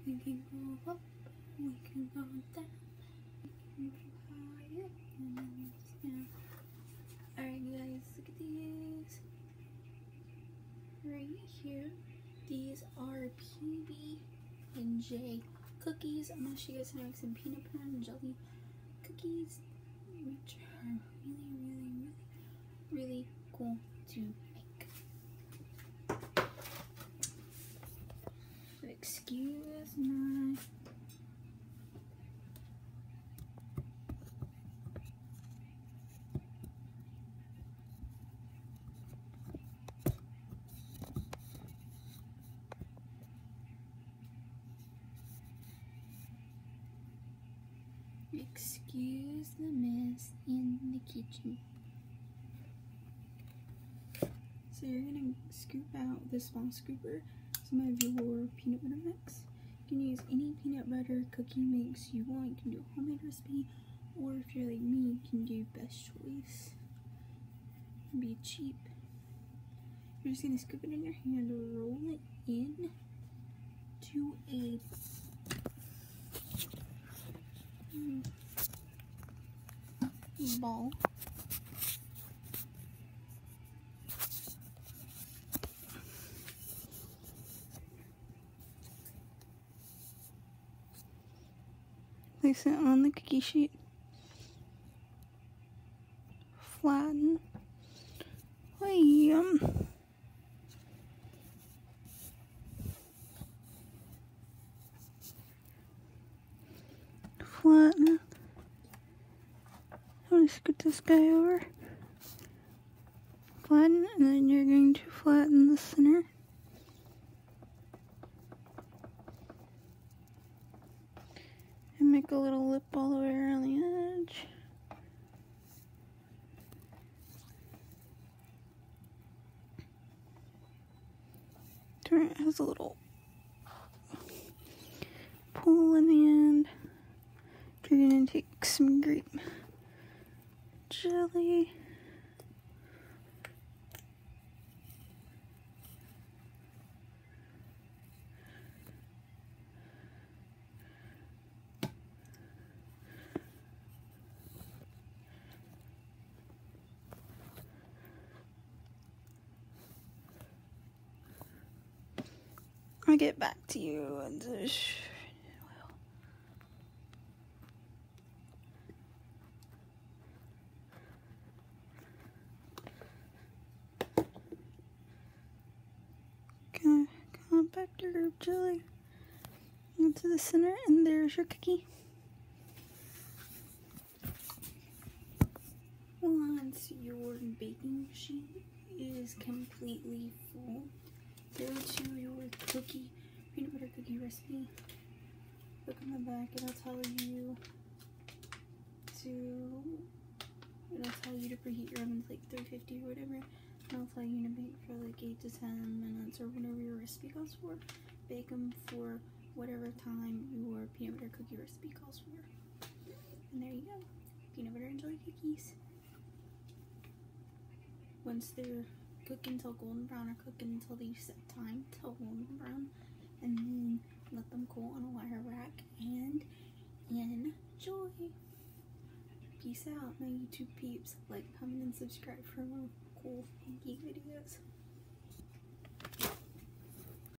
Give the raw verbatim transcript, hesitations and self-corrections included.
We can go up, we can go down, we can go higher, and then down. Alright guys, look at these. Right here. These are P B and J cookies. I'm gonna show you guys how to make some peanut butter and jelly cookies, which are really, really, really, really cool to make. So excuse my Excuse the mess in the kitchen. So you're gonna scoop out the small scooper some of your peanut butter mix. You can use any peanut butter cookie mix you want. You can do a homemade recipe, or if you're like me, you can do Best Choice. Be cheap. You're just gonna scoop it in your hand, roll it in to a ball. Place it on the cookie sheet. Flatten. Yum. Flatten. I'm going to scoot this guy over. Flatten, and then you're going to flatten the center. And make a little lip all the way around the edge. Turn it has a little pull in the end. You're going to take some grape jelly. I'll get back to you and just okay, compact your grape jelly into the center, and there's your cookie. Once your baking sheet is completely full, go to your cookie, peanut butter cookie recipe. Look on the back, it'll tell you to, it'll tell you to preheat your oven to like three fifty or whatever. And it'll tell you to bake for like eight to ten minutes or whatever your recipe calls for. Bake them for whatever time your peanut butter cookie recipe calls for. And there you go, peanut butter and jelly cookies. Once they're cook until golden brown, or cook until the set time till golden brown, and then let them cool on a wire rack and enjoy. Peace out, my YouTube peeps. Like, comment, and subscribe for more cool, funky videos.